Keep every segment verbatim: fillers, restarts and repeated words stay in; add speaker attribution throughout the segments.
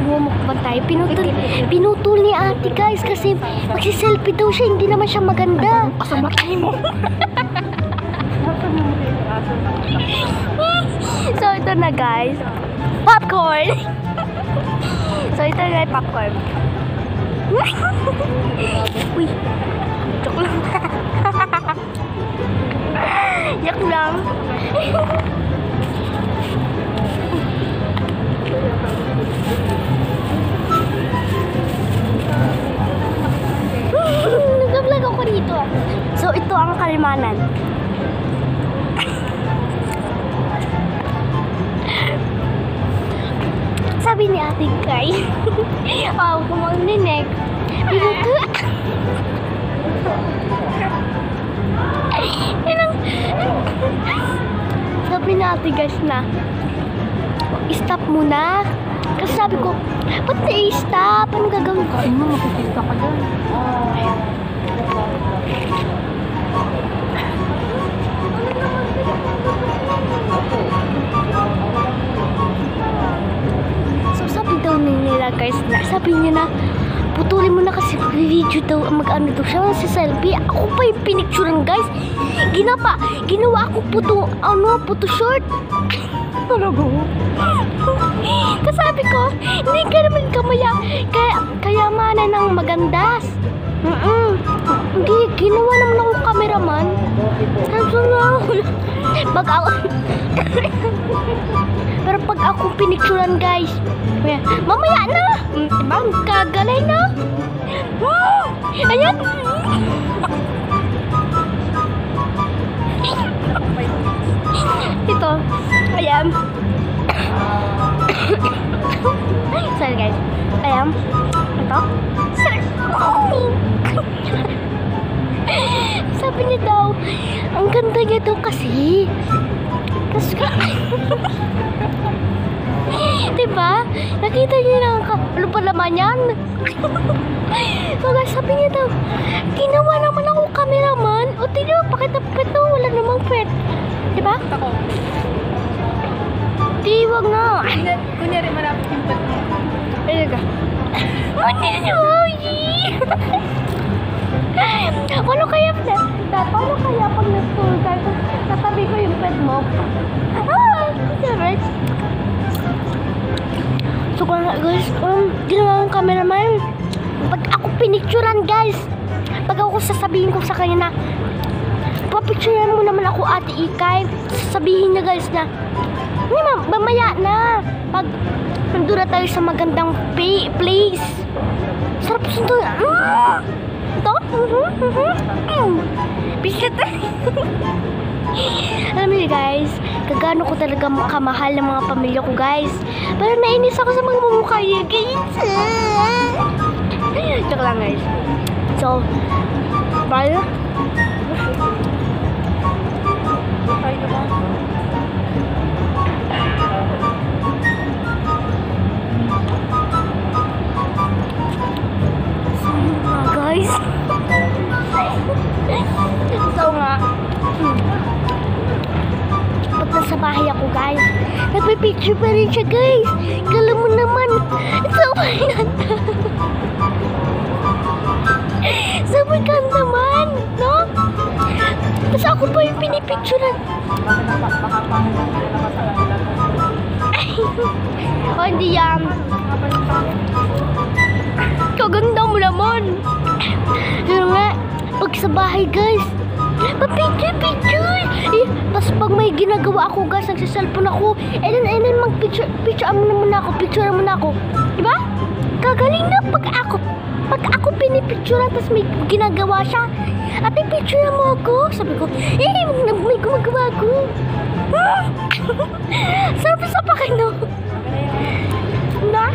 Speaker 1: Magmumukbang tayo. Pinutol, pinutol ni ate guys kasi magsiselfie daw siya. Hindi naman siya maganda.
Speaker 2: Kasamatay mo.
Speaker 1: So ito na guys. Popcorn. So ito na yung popcorn. Uy. Joke lang. Yak lang. Nag-vlog ako dito. So ito ang Kalimanan. Sabi ni Ate Kay, oh, kumangninig. Pinuto. Sabi ni Ate guys na, stop muna. Kasi sabi ko, ba't na-stop? Ano gagawin ko?
Speaker 2: Ano, makikita ka dyan.
Speaker 1: So sabi daw nila guys na, sabi niya na, putulin mo na kasi video daw, mag-ano daw siya sa selfie. Ako pa yung pinicturean guys. Ginapa, ginawa ako puto, ano, puto short.
Speaker 2: Talaga?
Speaker 1: Kasabi ko, hindi ka naman kamaya, kaya, kayamanan ng magandas. Mm -mm. Hindi, ginawa naman akong cameraman. Kaso na ako, pag ako, pero pag ako pinicturean guys, mamaya na, diba, kagalay na. Ayan. Ito, ayan. Sorry guys. Ayan. Ito. Sorry. Sabi niya daw, ang ganda niya daw kasi. Tapos ka. Diba? Nakita niyo na ano pa naman yan? So guys, sabi niya daw, ginawa naman ako cameraman. O tignan mo, pakita pet daw, wala namang pet. Diba?
Speaker 2: Ako.
Speaker 1: Di, wag na.
Speaker 2: Kunyari, marapit yung pet mo.
Speaker 1: Ayun ka. Muna si Mami! Paano kaya, paano kaya pag nag-tour ka, tatabi ko yung pet mo? Ah! Alright. So kung guys, um, ginawa ng cameraman, pag ako pinicturean guys, pag ako sasabihin ko sa kanya na, papicturean mo naman ako Ate Ikay, sasabihin niya guys na, hindi ma, mamaya na, pag nandun na tayo sa magandang pay, place. Sarap sunod. Mm! Ito? Mm-hmm, mm-hmm. Bisit. Alam niyo guys, kagano ko talaga kamahal ng mga pamilya ko guys. Pero nainis ako sa mga mumukha niya guys. Joke lang guys. So, bye. Guys. So nga, hmm. Pag nasa bahay ako guys, nagpipicture pa rin siya guys. Kala mo naman, sabay ganda. Sabay ganda man, no? Tapos ako pa yung pinipicturean. O hindi yan. Kaganda mo naman. Yun nga, pag sa bahay guys, pa-picture-picture. Eh, tapos pag may ginagawa ako guys, nagsiselfon ako. And then, and then mag-picture, picture mo naman ako, picture mo na ako. Diba? Kagaling na pag ako, pag ako pinipicturean, tapos may ginagawa siya. Ate, picture mo ako. Sabi ko, eh, may gumagawa ako. Sarap sa pakino. Na?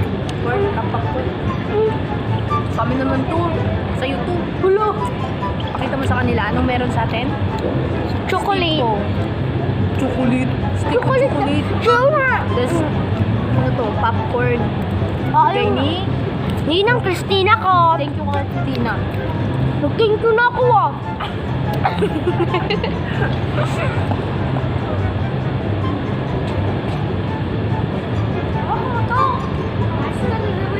Speaker 2: Kami naman to sa YouTube.
Speaker 1: Hulo.
Speaker 2: Pakita mo sa kanila anong meron sa atin?
Speaker 1: Chocolate.
Speaker 2: Chocolate. Stick of chocolate.
Speaker 1: Chocolate.
Speaker 2: This, ano to? Popcorn.
Speaker 1: Oh,
Speaker 2: Kay ni?
Speaker 1: Ni ng Christina ko.
Speaker 2: Thank you kay Christina.
Speaker 1: Thank you na ako ah. Oh, to.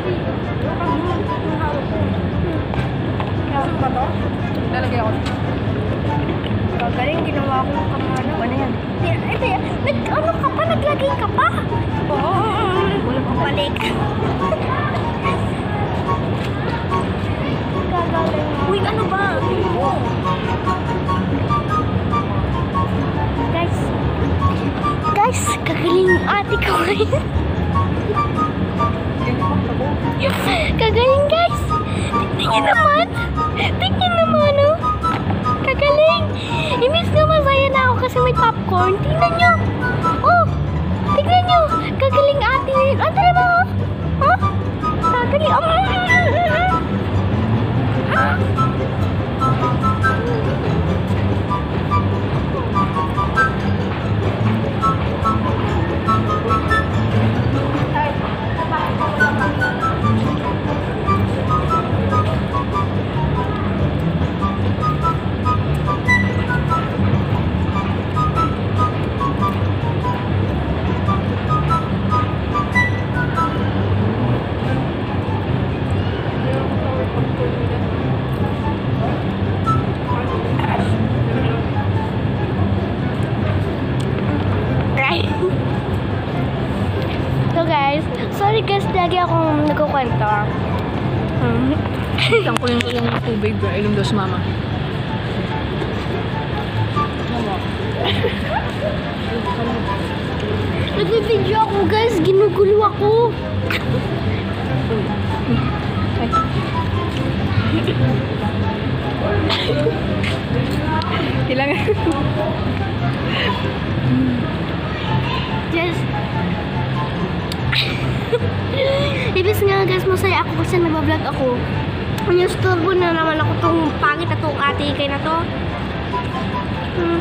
Speaker 1: Gagaling, ginawa ko ng kamano.
Speaker 2: Ano yan?
Speaker 1: Hindi, nag, ano ka pa? Naglagay ka pa? Oo.
Speaker 2: Wala pang
Speaker 1: Balik. Gagaling.
Speaker 2: Uy, ano ba?
Speaker 1: Guys, guys, gagaling yung ate ko ngayon. Kagaling guys! Tingnan naman! Tingnan naman oh! Kagaling! Imbis nga masaya na ako kasi may popcorn. Tingnan nyo! Oh! Tingnan nyo! Kagaling ate! Ano naman oh? Oh? Kagaling! Oh! Ah! So guys, sorry guys, lagi akong nagkukwento. Hmm.
Speaker 2: Isang ko yung yung tubig, bro. Ilong daw si mama.
Speaker 1: Nag-video ako guys, ginugulo ako.
Speaker 2: Kailangan.
Speaker 1: Yes. Ibig nga guys, masaya ako kasi nagbablog ako. Yung storbo na naman ako tong pangit na tong ate ikay na to. Hmm.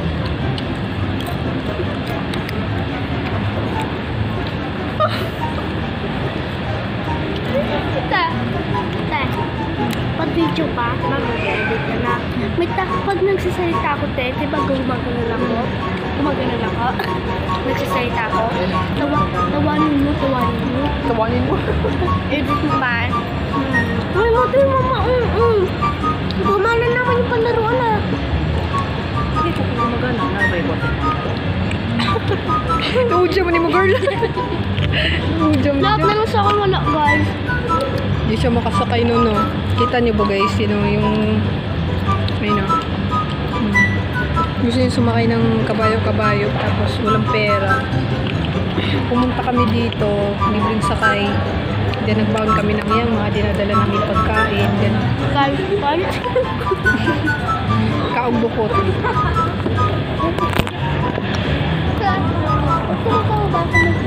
Speaker 1: Ta. Ta. Pag video pa, mag-edit ka na. May ta pag nagsasalita ako, te, diba gumagano lang ako? Gumagano lang ako. Nagsasalita ako. Tawa, tawanin mo, tawanin mo.
Speaker 2: Tawanin mo.
Speaker 1: Edit mo ba? Hmm. Uy, mati, mama, um, um. Gumana naman yung palaruan ah.
Speaker 2: Hindi ko kung gumagana. Nabay ko. Tuudya mo ni mo, girl. Tuudya mo
Speaker 1: Lahat
Speaker 2: dyan.
Speaker 1: na lang sa akin wala, guys.
Speaker 2: Hindi siya makasakay nun, no. Kita niyo ba, guys? Sino yung... Ayun, no. Hmm. Gusto niya sumakay ng kabayo-kabayo tapos walang pera. Pumunta kami dito, libreng sakay. Then nagbaon kami ng yang mga dinadala namin pagkain. Then
Speaker 1: Guys, guys.
Speaker 2: kaong bukot.
Speaker 1: Tumatawa ba ako ng...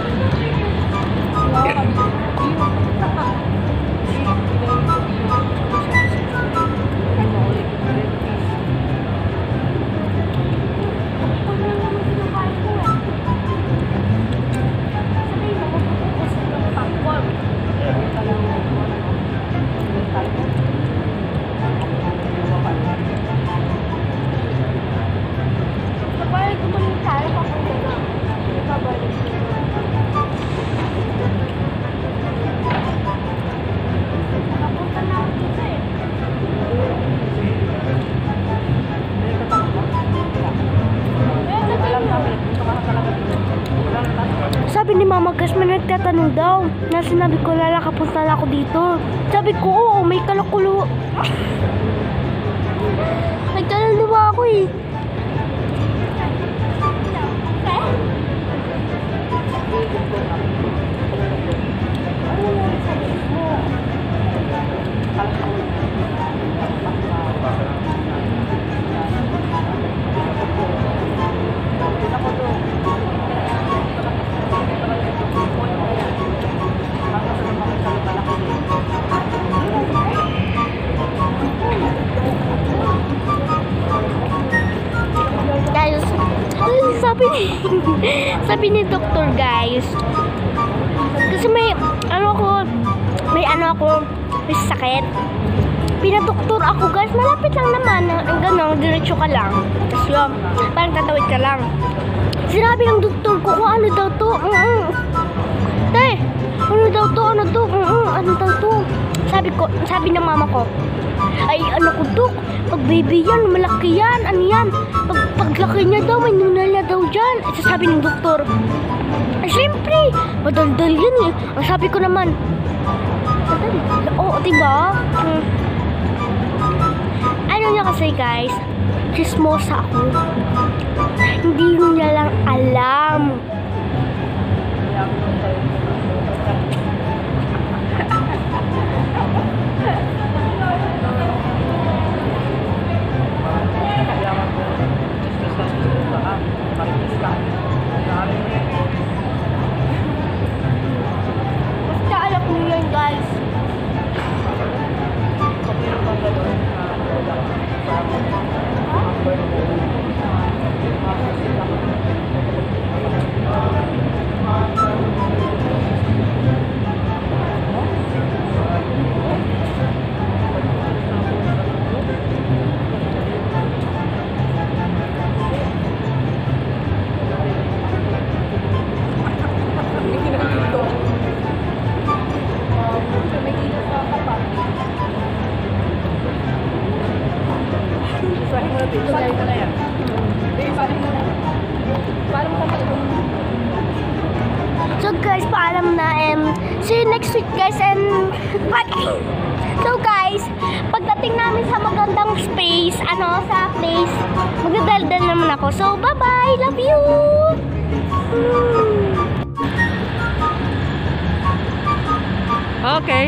Speaker 1: Sabi ni Mama Gas, may nagtatanong daw na sinabi ko na nakapunta na ako dito. Sabi ko, oo, may kalakulo. Nagtatanong ako eh. Guys, sabi ni sabi ni doktor guys, kasi may ano ako, may ano ako, may sakit. Pinadoktor ako guys, malapit lang naman, ang gano'n, diretso ka lang. Tapos yun, parang tatawid ka lang. Sinabi ng doktor ko kung ano daw to. Mm -mm. Te, ano daw to, ano to, mm ano daw to. Sabi ko, sabi ng mama ko, ay ano ko to, pag baby yan, malaki yan, ano yan. Pag paglaki niya daw, may nunal na daw dyan. At sabi ng doktor, ay syempre, madaldal yan eh. Ang sabi ko naman, madaldal, oo, diba? Hmm. Ano niya kasi guys, chismosa ako. Hindi niya lang alam. Basta alam mo yan guys. So guys, paalam na and see you next week guys and so guys, pagdating namin sa magandang space, ano, sa place, magdadaldal naman ako. So bye bye, love you.
Speaker 2: Okay.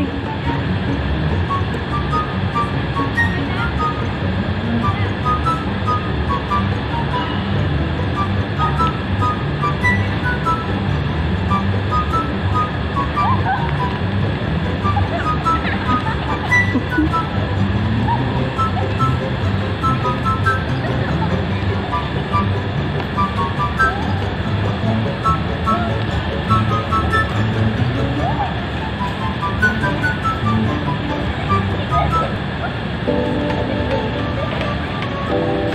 Speaker 1: Thank you.